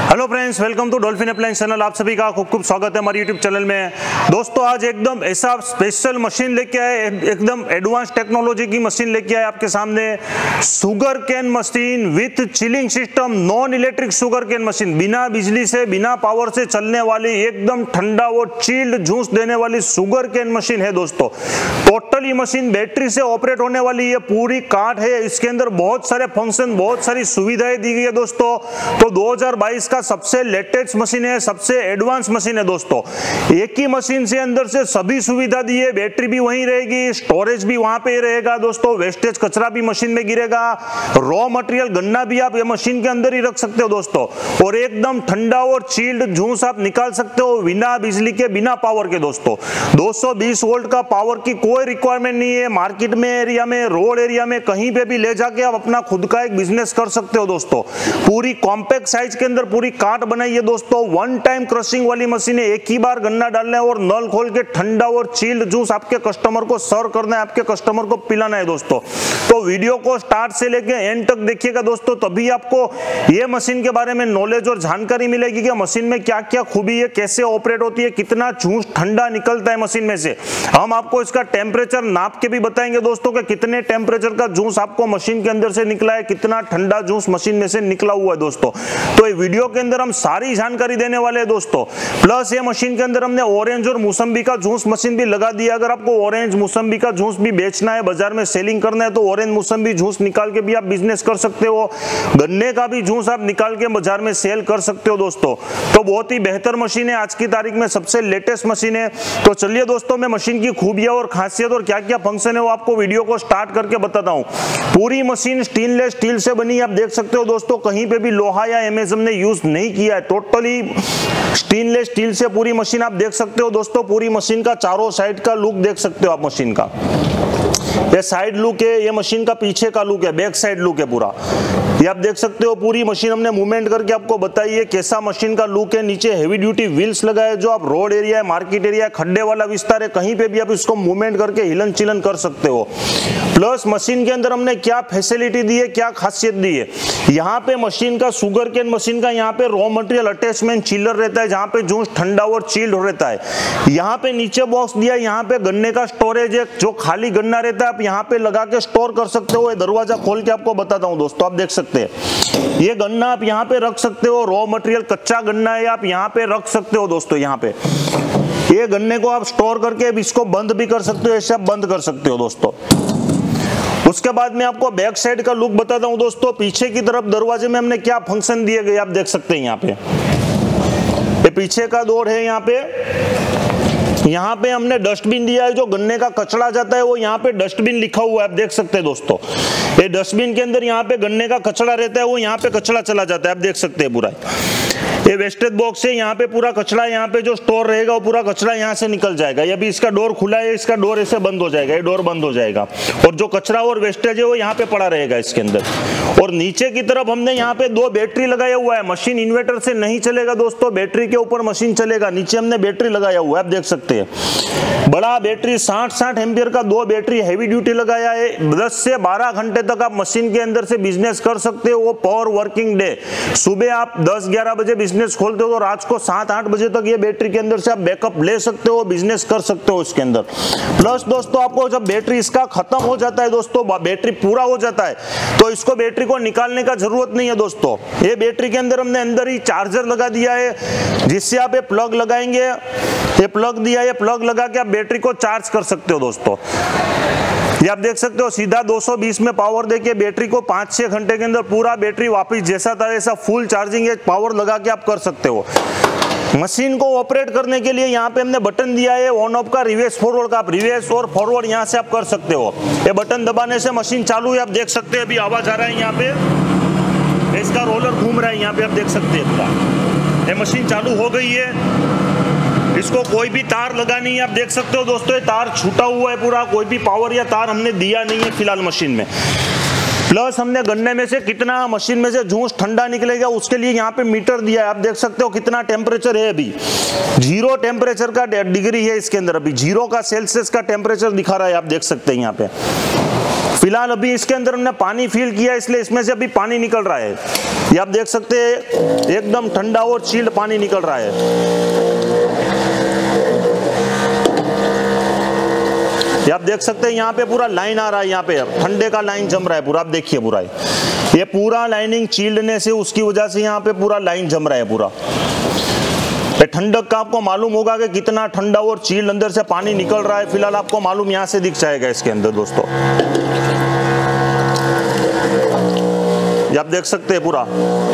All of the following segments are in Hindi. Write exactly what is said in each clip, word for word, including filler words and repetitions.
Hello friends, welcome to Dolphin appliance channel. आप सभी का खूब खूब स्वागत है हमारे यूट्यूब चैनल में। दोस्तों, आज एकदम ऐसा स्पेशल मशीन लेके आए, एकदम एडवांस टेक्नोलॉजी की मशीन लेके आए आपके सामने। Sugar cane machine with chilling system, non electric sugar cane machine, बिना बिजली से बिना पावर से चलने वाली, एकदम ठंडा और चिल्ड जूस देने वाली शुगर कैन मशीन है दोस्तों। टोटली मशीन बैटरी से ऑपरेट होने वाली है, पूरी काट है। इसके अंदर बहुत सारे फंक्शन, बहुत सारी सुविधाएं दी गई है दोस्तों। तो दो हज़ार बाईस का सबसे लेटेस्ट मशीन है, सबसे एडवांस मशीन है दोस्तों। एक ही मशीन से अंदर से सभी सुविधा दी है, बैटरी भी वहीं रहेगी, स्टोरेज भी वहां पे रहेगा दोस्तों, वेस्टेज कचरा भी मशीन में गिरेगा, रॉ मटेरियल गन्ना भी आप ये मशीन के अंदर ही रख सकते हो दोस्तों। और एकदम ठंडा और चिल्ड जूस आप निकाल सकते हो बिना बिजली के, बिना पावर के दोस्तों। दो सौ बीस वोल्ट का पावर की कोई रिक्वायरमेंट नहीं है। मार्केट में एरिया में, रोड एरिया में, कहीं पे भी ले जाके आप अपना खुद का एक बिजनेस कर सकते हो दोस्तों। पूरी कॉम्पैक्ट साइज के अंदर पूरी काट बनाई है दोस्तों। वन टाइम क्रशिंग वाली मशीन है, एक ही बार गन्ना डालना है और नल खोल के ठंडा और चिल्ड जूस आपके कस्टमर को सर्व करना है, आपके कस्टमर को पिलाना है दोस्तों। तो वीडियो को स्टार्ट से लेके एंड तक देखिएगा दोस्तों, तभी आपको ये मशीन के बारे में नॉलेज और जानकारी मिलेगी कि मशीन में क्या क्या खूबी है, कैसे ऑपरेट होती है, कितना जूस ठंडा निकलता है मशीन में से। हम आपको इसका टेम्परेचर नाप के भी बताएंगे दोस्तों कि कितने टेम्परेचर का जूस आपको मशीन के अंदर से निकला है, कितना ठंडा जूस मशीन में से निकला हुआ है दोस्तों। तो ये वीडियो के अंदर हम सारी जानकारी देने वाले हैं दोस्तों। प्लस ये मशीन के अंदर हमने ऑरेंज और मौसम्बी का जूस मशीन भी लगा दिया। अगर आपको ऑरेंज मौसम्बी का जूस भी बेचना है, बाजार में सेलिंग करना है, तो ऑरेंज मौसम्बी जूस निकाल के भी आप बिजनेस कर सकते हो। गन्ने का भी जूस आप निकाल के बाजार में सेल कर सकते हो दोस्तों। तो बहुत ही बेहतर मशीन है, आज की तारीख में सबसे लेटेस्ट मशीन है। तो चलिए दोस्तों, मैं मशीन की खूबियां और खासियत और क्या क्या फंक्शन है वो आपको वीडियो को स्टार्ट करके बताता हूं। पूरी मशीन स्टेनलेस स्टील से बनी, आप देख सकते हो दोस्तों, कहीं पे भी लोहा या एमेजन ने यूज नहीं किया है। टोटली स्टेनलेस स्टील से पूरी मशीन आप देख सकते हो दोस्तों। पूरी मशीन का चारों साइड का लुक देख सकते हो आप मशीन का। ये साइड लुक है, ये मशीन का पीछे का लुक है, बैक साइड लुक है पूरा। ये आप देख सकते हो, पूरी मशीन हमने मूवमेंट करके आपको बताई है कैसा मशीन का लुक है। नीचे हेवी ड्यूटी व्हील्स लगाए, जो आप रोड एरिया है, मार्केट एरिया, खड्डे वाला विस्तार है, कहीं पे भी आप इसको मूवमेंट करके हिलन चिलन कर सकते हो। प्लस मशीन के अंदर हमने क्या फैसिलिटी दी है, क्या खासियत दी है। यहाँ पे मशीन का, शुगर कैन मशीन का, यहाँ पे रॉ मटेरियल अटैचमेंट चिलर रहता है, जहाँ पे जूस ठंडा और चिल्ड रहता है। यहाँ पे नीचे बॉक्स दिया है, यहाँ पे गन्ने का स्टोरेज है, जो खाली गन्ना रहता है आप यहाँ पे लगा के स्टोर कर सकते हो। ये दरवाजा खोल के आपको बताता हूँ दोस्तों, आप देख सकते हैं। ये गन्ना आप यहाँ पे रख सकते हो, रॉ मटेरियल कच्चा गन्ना है, आप यहाँ पे रख सकते हो दोस्तों। यहाँ पे ये गन्ने को आप स्टोर करके इसको बंद भी कर सकते हो, ऐसे आप बंद कर सकते हो दोस्तों। उसके बाद में आपको बैक साइड का लुक बताता हूं दोस्तों। पीछे की तरफ दरवाजे में हमने क्या फंक्शन दिए गए आप देख सकते हैं। यहाँ पे ये पीछे का डोर है, यहाँ पे यहाँ पे हमने डस्टबिन दिया है, जो गन्ने का कचरा जाता है वो यहाँ पे डस्टबिन लिखा हुआ है, आप देख सकते हैं दोस्तों। ये डस्टबिन के अंदर यहाँ पे गन्ने का कचरा रहता है, वो यहाँ पे कचरा चला जाता है, आप देख सकते हैं पूरा। ये वेस्टेज बॉक्स है, यहाँ पे पूरा कचरा, यहाँ पे जो स्टोर रहेगा वो पूरा कचरा यहाँ से निकल जाएगा। ये भी इसका डोर खुला है, इसका डोर ऐसे बंद हो जाएगा, ये डोर बंद हो जाएगा और जो कचरा और वेस्टेज है वो यहाँ पे पड़ा रहेगा इसके अंदर। और नीचे की तरफ हमने यहाँ पे दो बैटरी लगाया हुआ है। मशीन इन्वर्टर से नहीं चलेगा दोस्तों, बैटरी के ऊपर मशीन चलेगा। नीचे हमने बैटरी लगाया हुआ है, आप देख सकते हैं। बड़ा बैटरी साठ साठ एम्पियर का दो बैटरी हैवी ड्यूटी लगाया है। दस से बारह घंटे तक आप मशीन के अंदर से बिजनेस कर सकते हो। वो पावर वर्किंग डे, सुबह आप दस ग्यारह बजे बिजनेस खोलते हो तो रात को सात आठ बजे तक ये बैटरी के अंदर से आप बैकअप ले सकते हो, बिजनेस कर सकते हो इसके अंदर। प्लस दोस्तों, आपको जब बैटरी इसका खत्म हो जाता है दोस्तों, बैटरी पूरा हो जाता है, तो इसको बैटरी को निकालने का जरूरत नहीं है दोस्तों। ये बैटरी के अंदर हमने अंदर ही चार्जर लगा दिया है, जिससे आप ये प्लग लगाएंगे, ये प्लग दिया है, प्लग लगा के आप बैटरी को चार्ज कर सकते हो दोस्तों। ये आप देख सकते हो, सीधा दो सौ बीस में पावर देके बैटरी को पाँच छह घंटे के अंदर पूरा बैटरी वापस जैसा था वैसा फुल चार्जिंग पावर लगा के आप कर सकते हो। मशीन को ऑपरेट करने के लिए यहाँ पे हमने बटन दिया है ऑन ऑफ का, रिवर्स फॉरवर्ड का। आप रिवर्स और फॉरवर्ड यहाँ से आप कर सकते हो। ये बटन दबाने से मशीन चालू है, आप देख सकते हैं। अभी आवाज आ रहा है, यहाँ पे इसका रोलर घूम रहा है, यहाँ पे आप देख सकते हैं पूरा। ये मशीन चालू हो गई है। इसको कोई भी तार लगानी है, आप देख सकते हो दोस्तों, ये तार छूटा हुआ है पूरा, कोई भी पावर या तार हमने दिया नहीं है फिलहाल मशीन में। प्लस हमने गन्ने में से कितना मशीन में से जूस ठंडा निकलेगा उसके लिए यहाँ पे मीटर दिया है, आप देख सकते हो कितना टेम्परेचर है। अभी जीरो टेम्परेचर का डिग्री है इसके अंदर, अभी जीरो का सेल्सियस का टेम्परेचर दिखा रहा है, आप देख सकते हैं यहाँ पे। फिलहाल अभी इसके अंदर हमने पानी फिल किया इसलिए इसमें से अभी पानी निकल रहा है। ये आप देख सकते हैं एकदम ठंडा और चिल्ड पानी निकल रहा है। ये आप देख सकते हैं यहाँ पे पूरा लाइन आ रहा है, यहाँ पे ठंडे का लाइन जम रहा है पूरा। आप देखिए पूरा ये पूरा लाइनिंग चिल्डने से उसकी वजह से यहाँ पे पूरा लाइन जम रहा है पूरा। ठंडक का आपको मालूम होगा कि कितना ठंडा और चिल्ड अंदर से पानी निकल रहा है। फिलहाल आपको मालूम यहाँ से दिख जाएगा इसके अंदर दोस्तों, ये आप देख सकते हैं पूरा।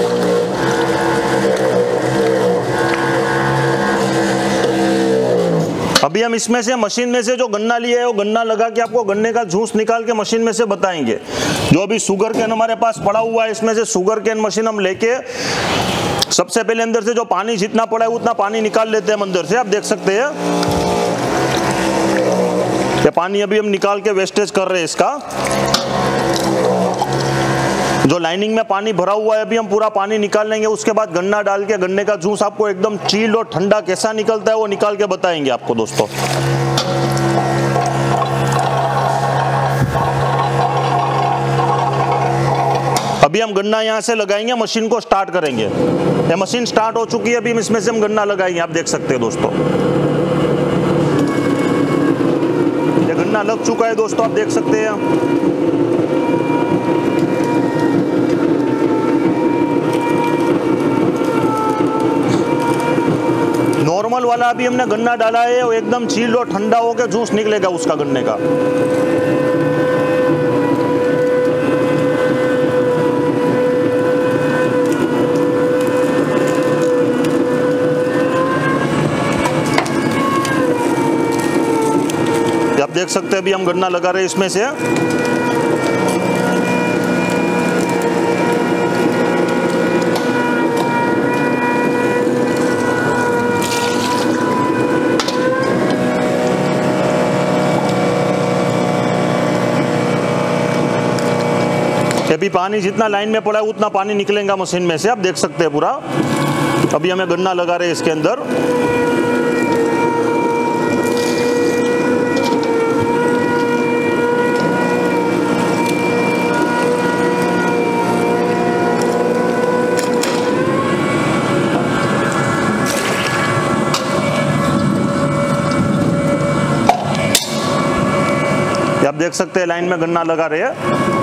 अभी हम इसमें से मशीन में से जो गन्ना लिया है वो गन्ना लगा के आपको गन्ने का जूस निकाल के मशीन में से बताएंगे। जो अभी शुगर कैन हमारे पास पड़ा हुआ है इसमें से शुगर कैन मशीन हम लेके सबसे पहले अंदर से जो पानी जितना पड़ा है उतना पानी निकाल लेते हैं अंदर से। आप देख सकते हैं ये पानी अभी हम निकाल के वेस्टेज कर रहे हैं इसका। जो लाइनिंग में पानी भरा हुआ है अभी हम पूरा पानी निकाल लेंगे। उसके बाद गन्ना डाल के गन्ने का जूस आपको एकदम चिल्ड और ठंडा कैसा निकलता है वो निकाल के बताएंगे आपको दोस्तों। अभी हम गन्ना यहाँ से लगाएंगे, मशीन को स्टार्ट करेंगे। ये मशीन स्टार्ट हो चुकी है, अभी इसमें से हम गन्ना लगाएंगे। आप देख सकते हैं दोस्तों ये गन्ना लग चुका है दोस्तों, आप देख सकते हैं। नॉर्मल वाला अभी हमने गन्ना डाला है वो एकदम चिल्ड और ठंडा होकर जूस निकलेगा उसका गन्ने का। आप देख सकते हैं अभी हम गन्ना लगा रहे हैं इसमें से। अभी पानी जितना लाइन में पड़ा है उतना पानी निकलेगा मशीन में से। आप देख सकते हैं पूरा। अभी हमें गन्ना लगा रहे हैं इसके अंदर। आप देख सकते हैं लाइन में गन्ना लगा रहे हैं।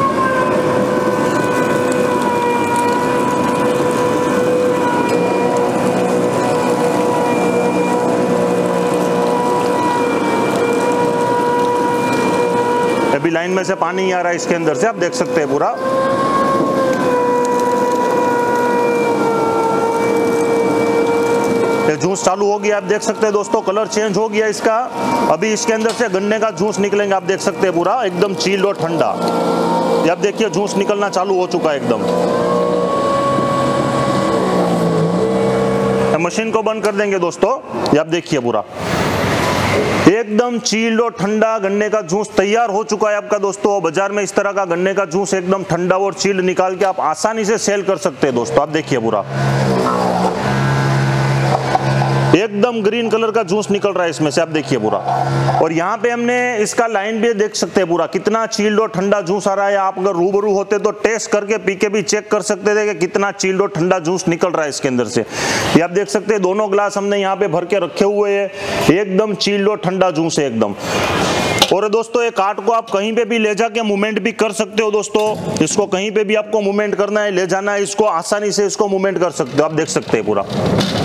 अभी लाइन में से पानी आ रहा है इसके अंदर से, आप देख सकते हैं पूरा। जूस चालू हो गया, आप देख सकते हैं दोस्तों। कलर चेंज हो गया इसका। अभी इसके अंदर से गन्ने का जूस निकलेंगे, आप देख सकते हैं पूरा एकदम चिल्ड और ठंडा। ये आप देखिए जूस निकलना चालू हो चुका है एकदम। मशीन को बंद कर देंगे दोस्तों। ये आप देखिए पूरा एकदम चिल्ड और ठंडा गन्ने का जूस तैयार हो चुका है आपका दोस्तों। बाजार में इस तरह का गन्ने का जूस एकदम ठंडा और चिल्ड निकाल के आप आसानी से सेल कर सकते हैं दोस्तों। आप देखिए पूरा एकदम ग्रीन कलर का जूस निकल रहा है इसमें से, आप देखिए पूरा। और यहाँ पे हमने इसका लाइन भी देख सकते हैं पूरा कितना चिल्ड और ठंडा जूस आ रहा है। आप अगर रूबरू होते तो टेस्ट करके पी के भी चेक कर सकते थे कि कितना चिल्ड और ठंडा जूस निकल रहा है इसके अंदर से। ये आप देख सकते हैं दोनों ग्लास हमने यहाँ पे भर के रखे हुए हैं। एकदम चिल्ड और ठंडा जूस है एकदम। और दोस्तों ये कार्ट को आप कहीं पे भी ले जाके मूवमेंट भी कर सकते हो दोस्तों। इसको कहीं पे भी आपको मूवमेंट करना है, ले जाना है, इसको आसानी से इसको मूवमेंट कर सकते हो। आप देख सकते हैं पूरा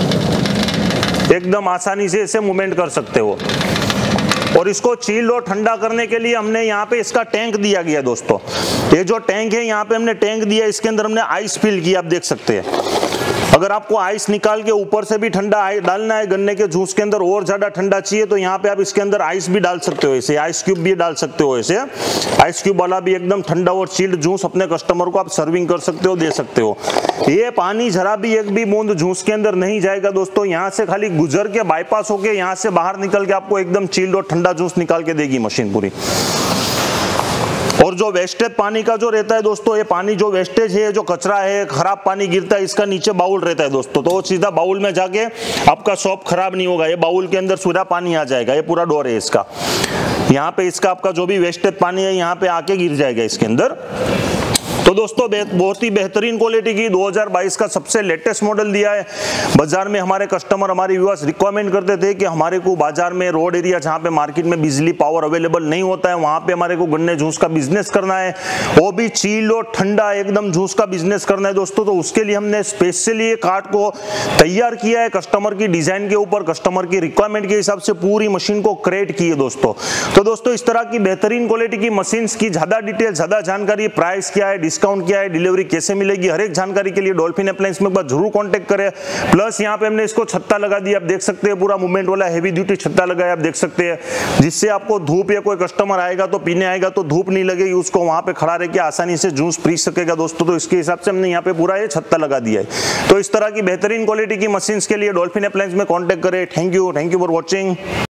एकदम आसानी से इसे मूवमेंट कर सकते हो। और इसको चिल्ड और ठंडा करने के लिए हमने यहाँ पे इसका टैंक दिया गया दोस्तों। ये जो टैंक है यहाँ पे हमने टैंक दिया, इसके अंदर हमने आइस फिल किया, आप देख सकते हैं। अगर आपको आइस निकाल के ऊपर से भी ठंडा डालना है गन्ने के जूस के अंदर और ज्यादा ठंडा चाहिए तो यहाँ पे आप इसके अंदर आइस भी डाल सकते हो। ऐसे आइस क्यूब भी डाल सकते हो। ऐसे आइस क्यूब वाला भी एकदम ठंडा और चिल्ड जूस अपने कस्टमर को आप सर्विंग कर सकते हो, दे सकते हो। ये पानी जरा भी एक भी बूंद जूस के अंदर नहीं जाएगा दोस्तों। यहाँ से खाली गुजर के बाईपास होके यहाँ से बाहर निकल के आपको एकदम चिल्ड और ठंडा जूस निकाल के देगी मशीन पूरी। और जो वेस्टेज पानी का जो रहता है दोस्तों, ये पानी जो वेस्टेज है, जो कचरा है, खराब पानी गिरता है, इसका नीचे बाउल रहता है दोस्तों। तो वो सीधा बाउल में जाके आपका शॉप खराब नहीं होगा। ये बाउल के अंदर सीधा पानी आ जाएगा। ये पूरा डोर है इसका। यहाँ पे इसका आपका जो भी वेस्टेज पानी है यहाँ पे आके गिर जाएगा इसके अंदर। तो दोस्तों बहुत ही बेहतरीन क्वालिटी की दो हज़ार बाईस का सबसे लेटेस्ट मॉडल दिया है। बाजार में हमारे कस्टमर, हमारे व्यूअर्स रिक्वायरमेंट करते थे कि हमारे को बाजार में, रोड एरिया जहाँ पे मार्केट में बिजली पावर अवेलेबल नहीं होता है, वहाँ पे हमारे को गन्ने जूस का बिजनेस करना है, वो भी चील और ठंडा एकदम जूस का बिजनेस करना है दोस्तों। तो उसके लिए हमने स्पेशली ये कार्ट को तैयार किया है, कस्टमर की डिजाइन के ऊपर, कस्टमर की रिक्वायरमेंट के हिसाब से पूरी मशीन को क्रिएट की है दोस्तों। तो दोस्तों इस तरह की बेहतरीन क्वालिटी की मशीन की ज्यादा डिटेल, ज्यादा जानकारी, प्राइस क्या है, डिस्काउंट क्या है, डिलीवरी कैसे मिलेगी, हर एक जानकारी के लिए डॉल्फिन अप्लायंस में एक बार जरूर कांटेक्ट करें। प्लस यहाँ पे हमने इसको छत्ता लगा दिया, आप देख सकते हैं पूरा मूवमेंट वाला हेवी ड्यूटी छत्ता लगा है, आप देख सकते हैं, जिससे आपको धूप या कोई कस्टमर आएगा तो पीने आएगा तो धूप नहीं लगेगी, उसको वहां पे खड़ा रह के आसानी से जूस पी सकेगा दोस्तों। तो इसके हिसाब से हमने यहाँ पे पूरा ये छत्ता लगा दिया है। तो इस तरह की बेहतरीन क्वालिटी की मशीन के लिए डॉल्फिन अप्लायंस में कॉन्टेक्ट करें। Thank you, thank you for watching.